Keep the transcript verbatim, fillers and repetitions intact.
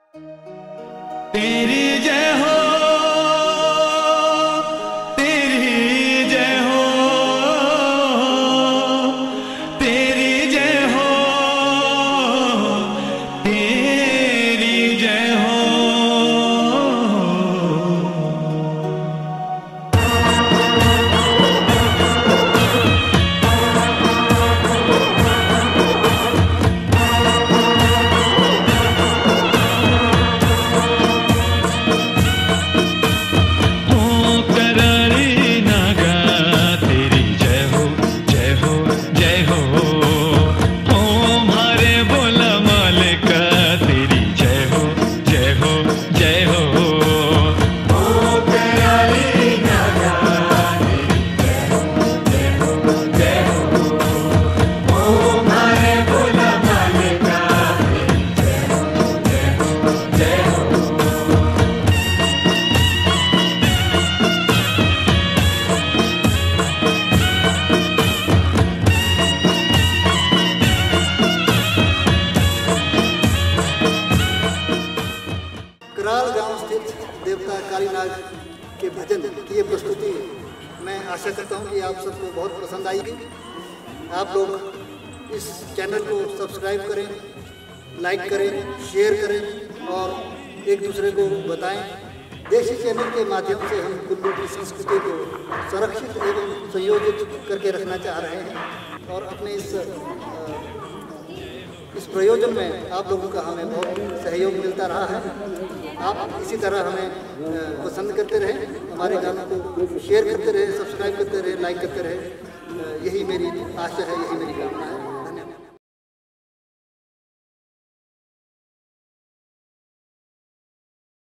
तेरी जय हो, तेरी जय हो, तेरी जय हो, तेरी जय हो। कराल गांव स्थित देवता कालीनाग के भजन की ये प्रस्तुति मैं आशा करता हूँ कि आप सबको बहुत पसंद आएगी। आप लोग इस चैनल को सब्सक्राइब करें, लाइक करें, शेयर करें और एक दूसरे को बताएं। देशी चैनल के माध्यम से हम कुल्लू की संस्कृति को संरक्षित एवं संयोजित करके रखना चाह रहे हैं और अपने इस इस प्रयोजन में आप लोगों का हमें बहुत सहयोग मिलता रहा है। आप इसी तरह हमें पसंद करते रहें, हमारे गानों को शेयर करते रहे, सब्सक्राइब करते रहे, लाइक करते रहे। यही मेरी आशा है, यही मेरी कामना है।